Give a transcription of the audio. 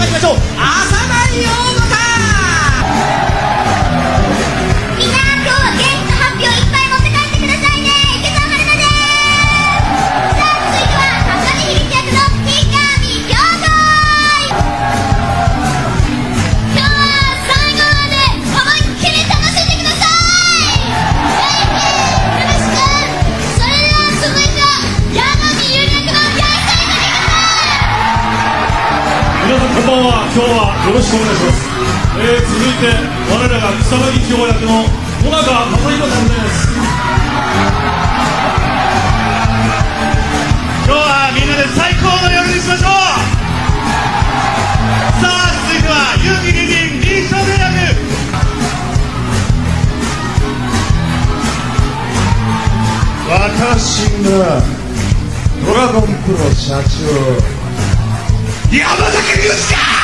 待ちましょう。浅田陽子さん。 みんな今日はゲスト発表いっぱい持って帰ってくださいね。池澤春菜です。さあ続いては高見響役の三上京子。今日は最後まで思いっきり楽しんでください。よろしく。それでは続いては矢上優役の八重さんに出てください。 皆さんこんばんは。今日はよろしくお願いします。続いて我らが草薙京役の小中正弘さんです。 今日はみんなで最高の夜にしましょう。さあ続いては結城リリンリー少年役。 私がドラゴンプロ社長山崎隆二だ。